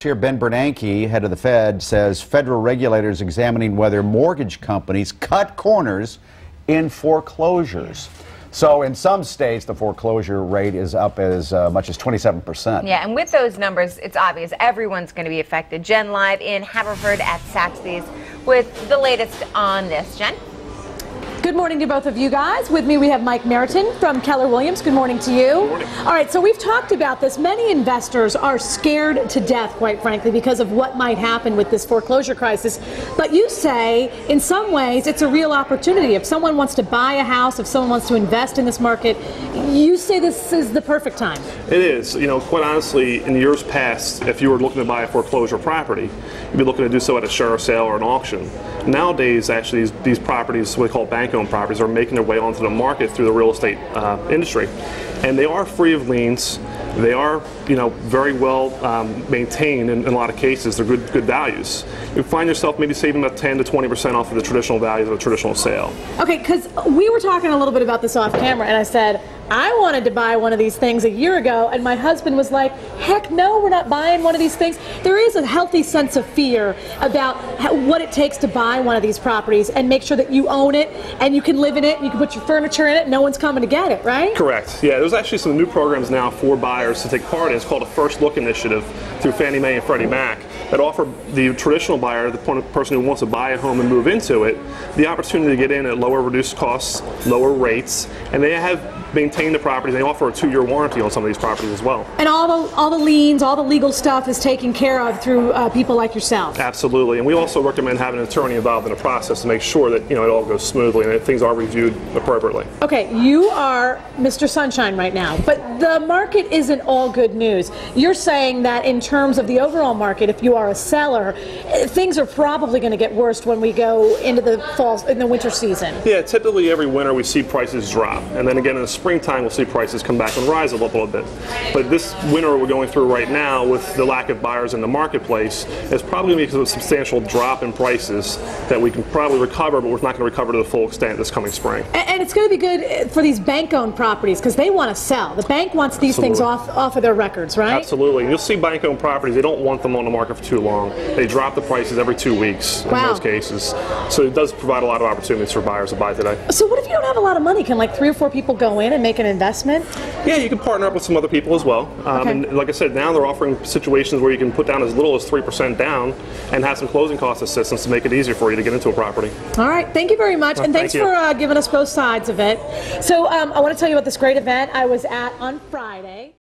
Here, Ben Bernanke, head of the Fed, says federal regulators examining whether mortgage companies cut corners in foreclosures. So in some states, the foreclosure rate is up as much as 27%. Yeah, and with those numbers, it's obvious everyone's going to be affected. Jen live in Haverford at Saxby's with the latest on this. Jen? Good morning to both of you guys. With me we have Mike Meriton from Keller Williams. Good morning to you. Good morning. All right, so we've talked about this. Many investors are scared to death, quite frankly, because of what might happen with this foreclosure crisis. But you say, in some ways, it's a real opportunity. If someone wants to buy a house, if someone wants to invest in this market, you say this is the perfect time. It is. You know, quite honestly, in years past, if you were looking to buy a foreclosure property, you'd be looking to do so at a sheriff's sale or an auction. Nowadays, actually, these properties, what we call bank-owned properties, are making their way onto the market through the real estate industry. And they are free of liens. They are, you know, very well maintained in a lot of cases. They're good values. You find yourself maybe saving about 10 to 20% off of the traditional values of a traditional sale. Okay, because we were talking a little bit about this off camera, and I said, I wanted to buy one of these things a year ago, and my husband was like, heck no, we're not buying one of these things. There is a healthy sense of fear about what it takes to buy one of these properties and make sure that you own it and you can live in it and you can put your furniture in it and no one's coming to get it, right? Correct. Yeah, there's actually some new programs now for buyers to take part in. It's called a First Look Initiative through Fannie Mae and Freddie Mac that offer the traditional buyer, the person who wants to buy a home and move into it, the opportunity to get in at lower reduced costs, lower rates, and they have maintained the property. They offer a 2-year warranty on some of these properties as well. And all the liens, all the legal stuff is taken care of through people like yourself. Absolutely, and we also recommend having an attorney involved in the process to make sure that, you know, it all goes smoothly and that things are reviewed appropriately. Okay, you are Mr. Sunshine right now, but the market isn't all good news. You're saying that in terms of the overall market, if you are a seller, things are probably going to get worse when we go into the fall, in the winter season. Yeah, typically every winter we see prices drop, and then again in the springtime we'll see prices come back and rise a little bit. But this winter we're going through right now, with the lack of buyers in the marketplace, is probably because of a substantial drop in prices that we can probably recover, but we're not going to recover to the full extent this coming spring. And it's going to be good for these bank-owned properties because they want to sell. The bank wants these things off of their records, right? Absolutely. You'll see bank-owned properties, they don't want them on the market for too long. They drop the prices every 2 weeks in most cases. So it does provide a lot of opportunities for buyers to buy today. So what if you don't have a lot of money? Can like 3 or 4 people go in and make an investment? Yeah, you can partner up with some other people as well. And like I said, now they're offering situations where you can put down as little as 3% down and have some closing cost assistance to make it easier for you to get into a property. All right, thank you very much, and thanks for giving us both sides of it. So I want to tell you about this great event I was at on Friday.